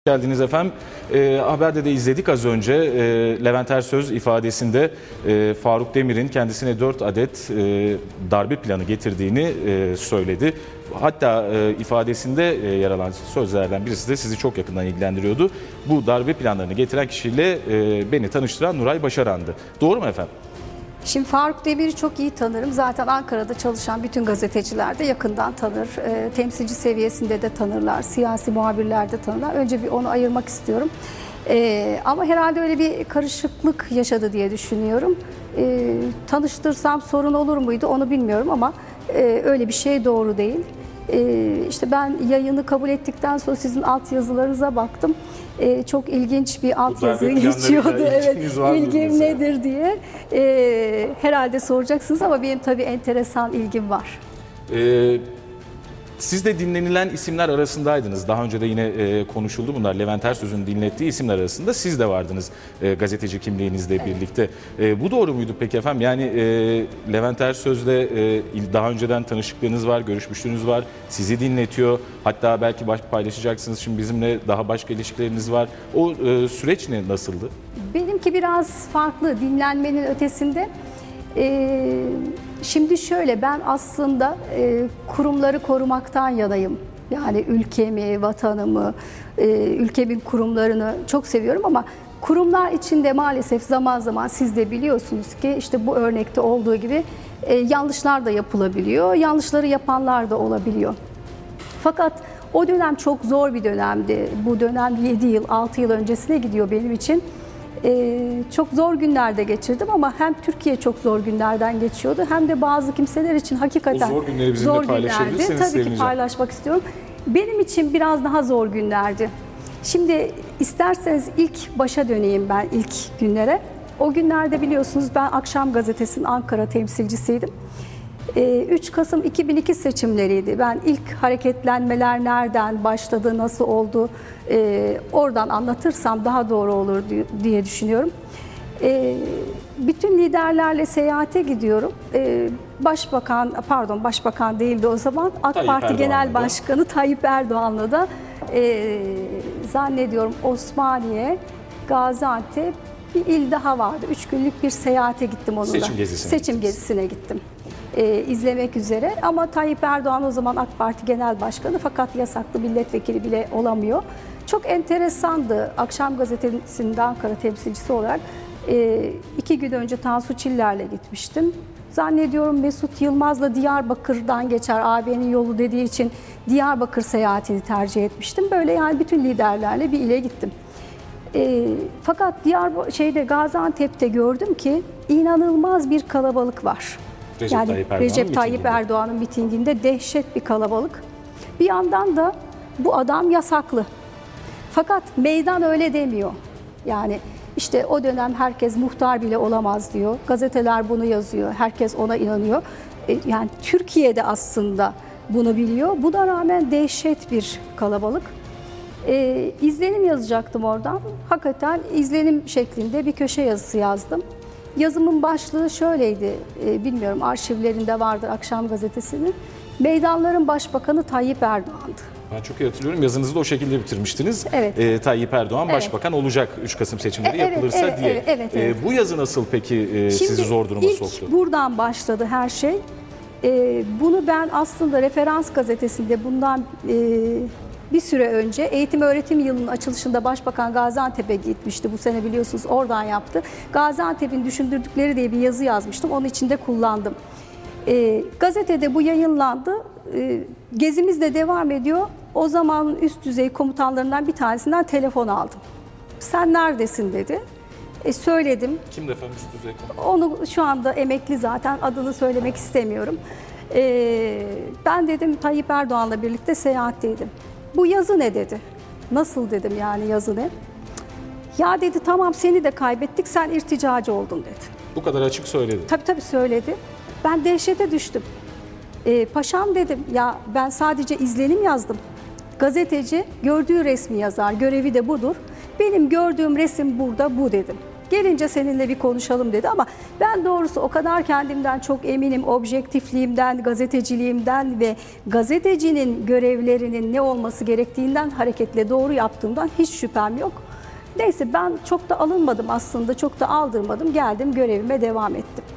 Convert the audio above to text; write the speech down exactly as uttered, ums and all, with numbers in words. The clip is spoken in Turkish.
Geldiniz efendim. E, haberde de izledik az önce. E, Levent Ersöz ifadesinde e, Faruk Demir'in kendisine dört adet e, darbe planı getirdiğini e, söyledi. Hatta e, ifadesinde e, yer alan sözlerden birisi de sizi çok yakından ilgilendiriyordu. Bu darbe planlarını getiren kişiyle e, beni tanıştıran Nuray Başaran'dı. Doğru mu efendim? Şimdi Faruk Demir'i çok iyi tanırım. Zaten Ankara'da çalışan bütün gazeteciler de yakından tanır. E, temsilci seviyesinde de tanırlar. Siyasi muhabirler de tanırlar. Önce bir onu ayırmak istiyorum. E, ama herhalde öyle bir karışıklık yaşadı diye düşünüyorum. E, tanıştırsam sorun olur muydu onu bilmiyorum ama e, öyle bir şey doğru değil. Ee, işte ben yayını kabul ettikten sonra sizin altyazılarınıza baktım. Ee, çok ilginç bir altyazı geçiyordu. Evet, ilgim nedir diye. Ee, herhalde soracaksınız ama benim tabii enteresan ilgim var. Ee, siz de dinlenilen isimler arasındaydınız. Daha önce de yine e, konuşuldu bunlar. Levent Ersöz'ün dinlettiği isimler arasında siz de vardınız e, gazeteci kimliğinizle evet. birlikte. E, bu doğru muydu peki efendim? Yani e, Levent Ersöz'le e, daha önceden tanışıklığınız var, görüşmüşlüğünüz var. Sizi dinletiyor. Hatta belki baş, paylaşacaksınız. Şimdi bizimle daha başka ilişkileriniz var. O e, süreç ne, nasıldı? Benimki biraz farklı. Dinlenmenin ötesinde. Ee, şimdi şöyle, ben aslında e, kurumları korumaktan yanayım. Yani ülkemi, vatanımı, e, ülkemin kurumlarını çok seviyorum ama kurumlar içinde maalesef zaman zaman siz de biliyorsunuz ki işte bu örnekte olduğu gibi e, yanlışlar da yapılabiliyor. Yanlışları yapanlar da olabiliyor. Fakat o dönem çok zor bir dönemdi. Bu dönem yedi yıl, altı yıl öncesine gidiyor benim için. Ee, çok zor günlerde geçirdim ama hem Türkiye çok zor günlerden geçiyordu hem de bazı kimseler için hakikaten o zor günleri bizimle zor paylaşabilirseniz günlerdi. Tabii sevineceğim. ki paylaşmak istiyorum. Benim için biraz daha zor günlerdi. Şimdi isterseniz ilk başa döneyim ben ilk günlere. O günlerde biliyorsunuz ben Akşam Gazetesi'nin Ankara temsilcisiydim. üç Kasım iki bin iki seçimleriydi. Ben ilk hareketlenmeler nereden başladı, nasıl oldu, e, oradan anlatırsam daha doğru olur diye düşünüyorum. E, bütün liderlerle seyahate gidiyorum. E, Başbakan, pardon Başbakan değildi o zaman, AK Tayyip Parti Erdoğan'la Genel da. Başkanı Tayyip Erdoğan'la da e, zannediyorum Osmaniye, Gaziantep, bir il daha vardı. Üç günlük bir seyahate gittim onunla. Seçim gezisine Seçim gittiniz. gezisine gittim. E, izlemek üzere ama Tayyip Erdoğan o zaman AK Parti Genel Başkanı fakat yasaklı milletvekili bile olamıyor. Çok enteresandı. Akşam Gazetesi'nde Ankara temsilcisi olarak e, iki gün önce Tansu Çiller'le gitmiştim. Zannediyorum Mesut Yılmaz'la Diyarbakır'dan geçer, A B'nin yolu dediği için Diyarbakır seyahatini tercih etmiştim. Böyle yani bütün liderlerle bir ile gittim. E, fakat Diyarbakır, şeyde Gaziantep'te gördüm ki inanılmaz bir kalabalık var. Recep yani Tayyip Erdoğan'ın Recep Tayyip mitinginde. Erdoğan'ın mitinginde dehşet bir kalabalık. Bir yandan da bu adam yasaklı. Fakat meydan öyle demiyor. Yani işte o dönem herkes muhtar bile olamaz diyor. Gazeteler bunu yazıyor. Herkes ona inanıyor. E, yani Türkiye'de aslında bunu biliyor. Buna rağmen dehşet bir kalabalık. E, izlenim yazacaktım oradan. Hakikaten izlenim şeklinde bir köşe yazısı yazdım. Yazımın başlığı şöyleydi, e, bilmiyorum arşivlerinde vardır Akşam Gazetesi'nin. Meydanların Başbakanı Tayyip Erdoğan'dı. Ben çok iyi hatırlıyorum. Yazınızı da o şekilde bitirmiştiniz. Evet. Ee, Tayyip Erdoğan evet. başbakan olacak üç Kasım seçimleri Evet, yapılırsa evet, diye. evet, evet, evet. Ee, bu yazı nasıl peki e, sizi zor duruma ilk soktu? Buradan başladı her şey. E, bunu ben aslında Referans Gazetesi'nde bundan e, bir süre önce eğitim öğretim yılının açılışında Başbakan Gaziantep'e gitmişti. Bu sene biliyorsunuz oradan yaptı. Gaziantep'in düşündürdükleri diye bir yazı yazmıştım. Onun içinde kullandım. E, gazetede bu yayınlandı. E, gezimiz de devam ediyor. O zaman üst düzey komutanlarından bir tanesinden telefon aldım. Sen neredesin dedi. E, söyledim. Kimdi efendim üst düzey komutan? Onu şu anda emekli zaten, adını söylemek istemiyorum. E, ben dedim Tayyip Erdoğan'la birlikte seyahatteydim. Bu yazı ne dedi? Nasıl dedim yani yazı ne? Ya dedi tamam seni de kaybettik, sen irticacı oldun dedi. Bu kadar açık söyledi. Tabii tabii söyledi. Ben dehşete düştüm. E, paşam dedim ya ben sadece izlenim yazdım. Gazeteci gördüğü resmi yazar, görevi de budur. Benim gördüğüm resim burada bu dedim. Gelince seninle bir konuşalım dedi ama ben doğrusu o kadar kendimden çok eminim, objektifliğimden, gazeteciliğimden ve gazetecinin görevlerinin ne olması gerektiğinden hareketle doğru yaptığımdan hiç şüphem yok. Neyse ben çok da alınmadım aslında, çok da aldırmadım, geldim görevime devam ettim.